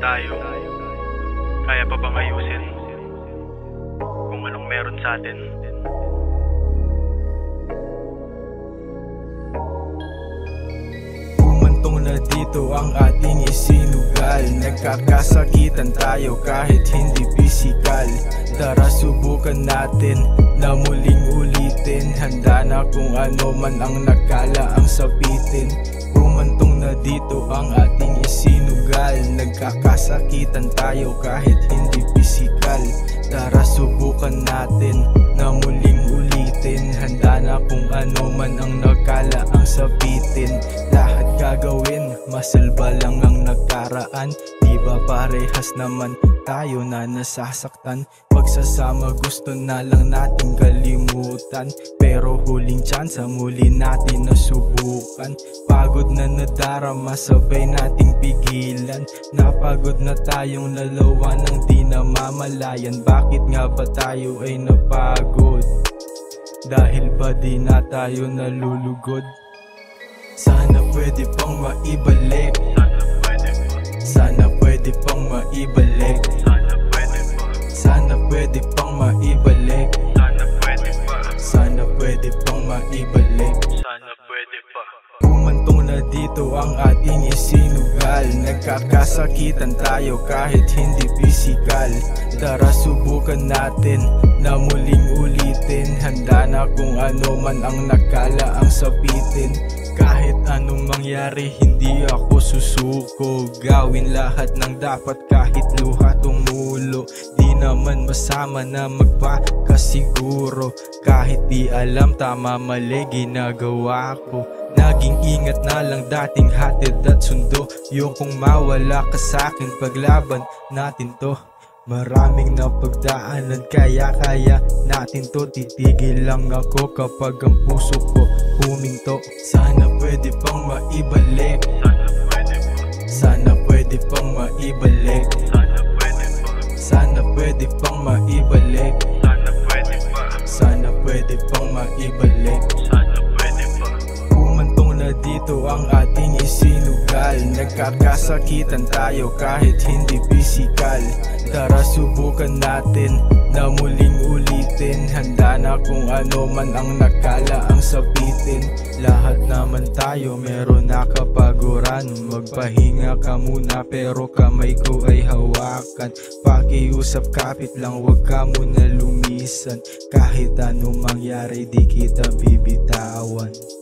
tayo, kaya pa bang ayusin kung anong meron sa atin? Umantong na dito ang ating isinugal. Nagkakasakitan tayo kahit hindi pisikal. Tara subukan natin na muling ulitin. Handa na kung ano man ang nakala ang sabitin. Umantong na dito ang ating isinugal. Nagkakasakitan tayo kahit hindi pisikal. Tara subukan natin na muling ulitin. Handa na kung ano man ang nakala ang sabitin. Lahat gagawin, masalba lang ang nakaraan. Di ba parehas naman tayo na nasasaktan? Pagsasama gusto na lang nating kalimutan, pero huling tsansa muli natin nasubukan. Pagod na nadarama, sabay nating pigilan. Napagod na tayong lalawa ng di namamalayan. Bakit nga ba tayo ay napagod? Dahil ba di na tayo nalulugod? Sana pwede pang maibalik. Sana pwede pang maibalik. Sana pwede pang maibalik. Sana pwede pang maibalik. Sana pwede pa. Umantong na dito ang ating isinugal. Nagkakasakitan tayo kahit hindi pisikal. Tara subukan natin na muling ulitin. Handa na kung ano man ang nakala ang sabitin. Kahit anong mangyari hindi ako susuko. Gawin lahat ng dapat kahit luha tumulo. Di naman masama na magpakasiguro. Kahit di alam tama mali ginagawa ko. Naging ingat na lang dating hatid at sundo. Yung mawala ka sa'kin paglaban natin to. Maraming napagdaanan kaya natin to. Titigil lang ako kapag ang puso ko huminto. Sana pwede pang maibalik. Sana pwede pang maibalik. Sana pwede pang maibalik. Sana pwede pang maibalik. Umantong na dito ang ating isinugal. Nagkakasakitan tayo kahit hindi pisikal. Tara subukan natin na muling ulitin. Handa na kung ano man ang nakala ang sabitin. Lahat naman tayo meron na kapaguran. Magpahinga ka muna pero kamay ko ay hawakan. Pakiusap kapit lang wag ka muna lumisan. Kahit anong mangyari di kita bibitawan.